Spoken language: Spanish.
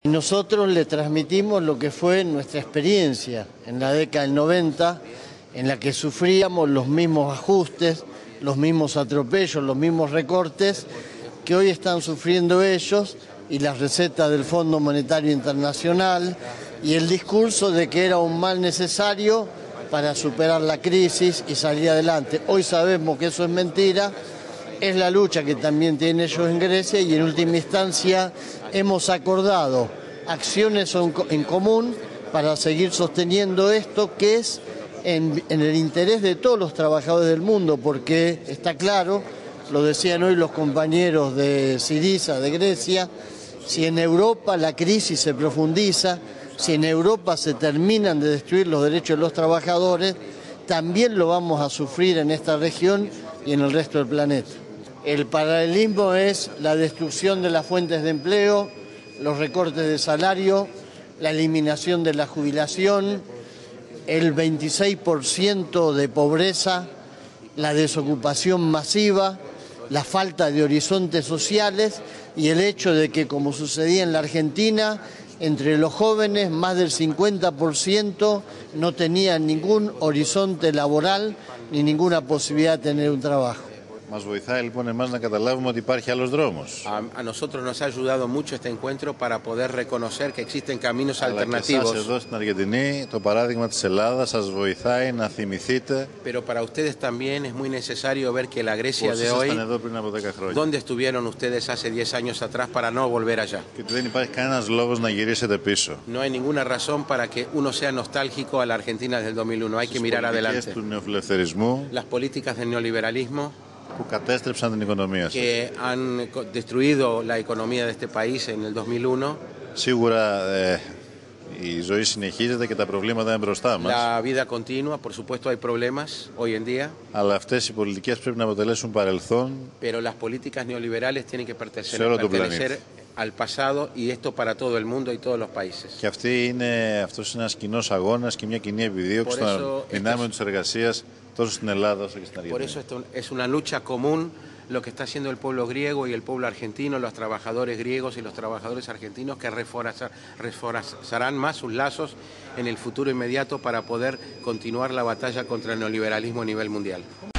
Nosotros le transmitimos lo que fue nuestra experiencia en la década del 90, en la que sufríamos los mismos ajustes, los mismos atropellos, los mismos recortes que hoy están sufriendo ellos, y las recetas del Fondo Monetario Internacional y el discurso de que era un mal necesario para superar la crisis y salir adelante. Hoy sabemos que eso es mentira. Es la lucha que también tienen ellos en Grecia y en última instancia hemos acordado acciones en común para seguir sosteniendo esto, que es en el interés de todos los trabajadores del mundo, porque está claro, lo decían hoy los compañeros de Syriza, de Grecia, si en Europa la crisis se profundiza, si en Europa se terminan de destruir los derechos de los trabajadores, también lo vamos a sufrir en esta región y en el resto del planeta. El paralelismo es la destrucción de las fuentes de empleo, los recortes de salario, la eliminación de la jubilación, el 26% de pobreza, la desocupación masiva, la falta de horizontes sociales y el hecho de que, como sucedía en la Argentina, entre los jóvenes más del 50% no tenían ningún horizonte laboral ni ninguna posibilidad de tener un trabajo. Μας βοηθάει λοιπόν εμάς να καταλάβουμε ότι υπάρχει άλλος δρόμος. A nosotros nos ha ayudado mucho este encuentro para poder reconocer que existen caminos alternativos. Αλλά και εσάς εδώ στην Αργεντινή, το παράδειγμα της Ελλάδας σας βοηθάει να θυμηθείτε. Pero para ustedes también es muy necesario ver que la Grecia de hoy, εδώ πριν από 10 χρόνια. ¿dónde estuvieron ustedes hace 10 años atrás para no volver allá? Και ότι δεν υπάρχει κανένας λόγος να γυρίσετε πίσω. No hay ninguna razón para que uno sea nostálgico a la Argentina del 2001. Hay que mirar adelante. Του νεοφιλελευθερισμού, Las políticas del neoliberalismo που κατέστρεψαν την οικονομία σας. que han destruido la economía de este país en el 2001. Σίγουρα η ζωή συνεχίζεται και τα προβλήματα είναι μπροστά μας. La vida continua, por supuesto hay problemas hoy en día. Αλλά αυτές οι πολιτικές πρέπει να αποτελέσουν παρελθόν. Pero las políticas neoliberales tienen que pertenecer al pasado, y esto para todo el mundo y todos los países. Και αυτός είναι ένας κοινός αγώνας και μια κοινή επιδίωξη των δυνάμεων της εργασίας τόσο στην Ελλάδα όσο και στην Αργεντινή. Por eso esto es una lucha común lo que está haciendo el pueblo griego y el pueblo argentino, los trabajadores griegos y los trabajadores argentinos, que reforzarán más sus lazos en el futuro inmediato para poder continuar la batalla contra el neoliberalismo a nivel mundial.